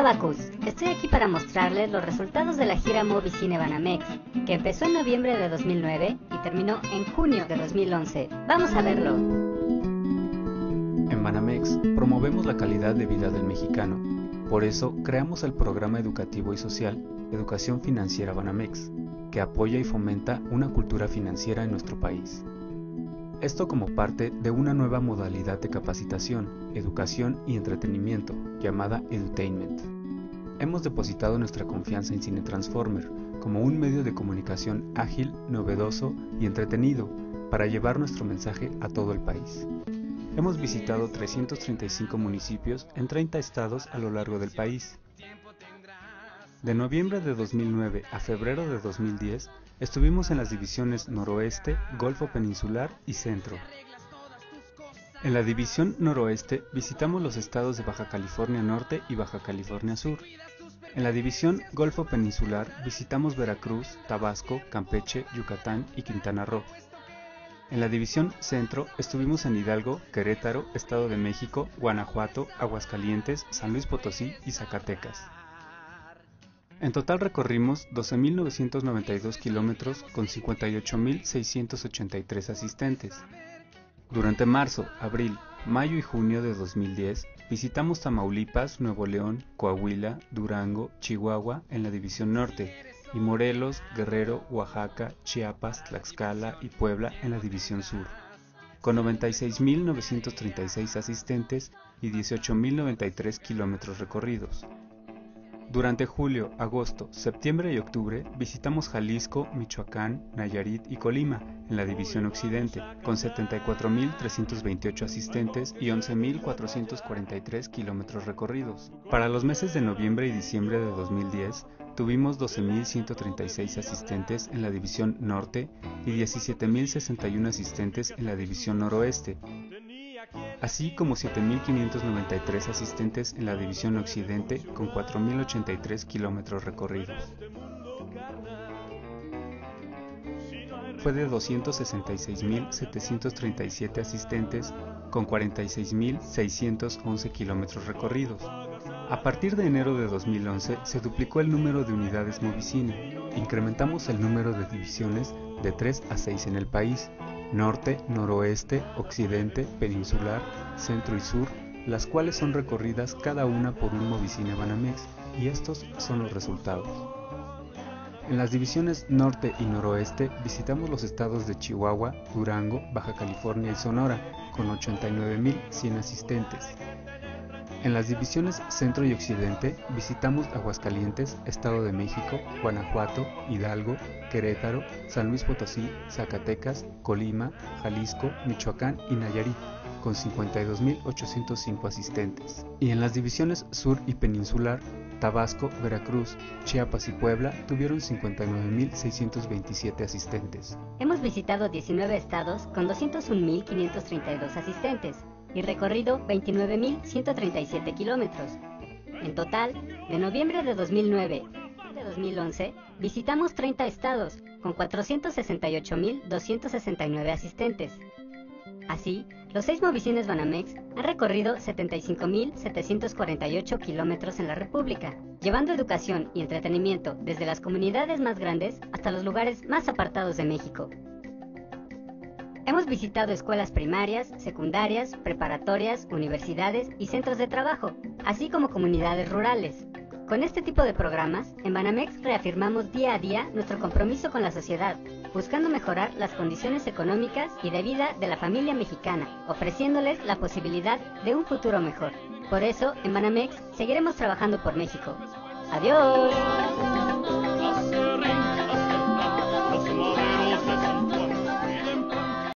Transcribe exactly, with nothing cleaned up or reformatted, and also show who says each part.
Speaker 1: Abacus, estoy aquí para mostrarles los resultados de la gira Movicine Banamex, que empezó en noviembre de dos mil nueve y terminó en junio de dos mil once. ¡Vamos a verlo!
Speaker 2: En Banamex promovemos la calidad de vida del mexicano. Por eso creamos el programa educativo y social Educación Financiera Banamex, que apoya y fomenta una cultura financiera en nuestro país. Esto como parte de una nueva modalidad de capacitación, educación y entretenimiento, llamada Edutainment. Hemos depositado nuestra confianza en Cine Transformer como un medio de comunicación ágil, novedoso y entretenido para llevar nuestro mensaje a todo el país. Hemos visitado trescientos treinta y cinco municipios en treinta estados a lo largo del país. De noviembre de dos mil nueve a febrero de dos mil diez, estuvimos en las divisiones Noroeste, Golfo Peninsular y Centro. En la división Noroeste visitamos los estados de Baja California Norte y Baja California Sur. En la división Golfo Peninsular visitamos Veracruz, Tabasco, Campeche, Yucatán y Quintana Roo. En la división Centro estuvimos en Hidalgo, Querétaro, Estado de México, Guanajuato, Aguascalientes, San Luis Potosí y Zacatecas. En total recorrimos doce mil novecientos noventa y dos kilómetros con cincuenta y ocho mil seiscientos ochenta y tres asistentes. Durante marzo, abril, mayo y junio de dos mil diez visitamos Tamaulipas, Nuevo León, Coahuila, Durango, Chihuahua en la división Norte y Morelos, Guerrero, Oaxaca, Chiapas, Tlaxcala y Puebla en la división Sur, con noventa y seis mil novecientos treinta y seis asistentes y dieciocho mil noventa y tres kilómetros recorridos. Durante julio, agosto, septiembre y octubre visitamos Jalisco, Michoacán, Nayarit y Colima en la división Occidente, con setenta y cuatro mil trescientos veintiocho asistentes y once mil cuatrocientos cuarenta y tres kilómetros recorridos. Para los meses de noviembre y diciembre de dos mil diez, tuvimos doce mil ciento treinta y seis asistentes en la división Norte y diecisiete mil sesenta y uno asistentes en la división Noroeste, así como siete mil quinientos noventa y tres asistentes en la división Occidente con cuatro mil ochenta y tres kilómetros recorridos. Fue de doscientos sesenta y seis mil setecientos treinta y siete asistentes con cuarenta y seis mil seiscientos once kilómetros recorridos. A partir de enero de dos mil once se duplicó el número de unidades Movicine, incrementamos el número de divisiones de tres a seis en el país, Norte, Noroeste, Occidente, Peninsular, Centro y Sur, las cuales son recorridas cada una por un Movicine Banamex, y estos son los resultados. En las divisiones Norte y Noroeste visitamos los estados de Chihuahua, Durango, Baja California y Sonora, con ochenta y nueve mil cien asistentes. En las divisiones Centro y Occidente visitamos Aguascalientes, Estado de México, Guanajuato, Hidalgo, Querétaro, San Luis Potosí, Zacatecas, Colima, Jalisco, Michoacán y Nayarit, con cincuenta y dos mil ochocientos cinco asistentes. Y en las divisiones Sur y Peninsular, Tabasco, Veracruz, Chiapas y Puebla tuvieron cincuenta y nueve mil seiscientos veintisiete asistentes.
Speaker 1: Hemos visitado diecinueve estados con doscientos un mil quinientos treinta y dos asistentes y recorrido veintinueve mil ciento treinta y siete kilómetros. En total, de noviembre de dos mil nueve a de dos mil once, visitamos treinta estados con cuatrocientos sesenta y ocho mil doscientos sesenta y nueve asistentes. Así, los seis Movicines Banamex han recorrido setenta y cinco mil setecientos cuarenta y ocho kilómetros en la República, llevando educación y entretenimiento desde las comunidades más grandes hasta los lugares más apartados de México. Hemos visitado escuelas primarias, secundarias, preparatorias, universidades y centros de trabajo, así como comunidades rurales. Con este tipo de programas, en Banamex reafirmamos día a día nuestro compromiso con la sociedad, buscando mejorar las condiciones económicas y de vida de la familia mexicana, ofreciéndoles la posibilidad de un futuro mejor. Por eso, en Banamex seguiremos trabajando por México. ¡Adiós!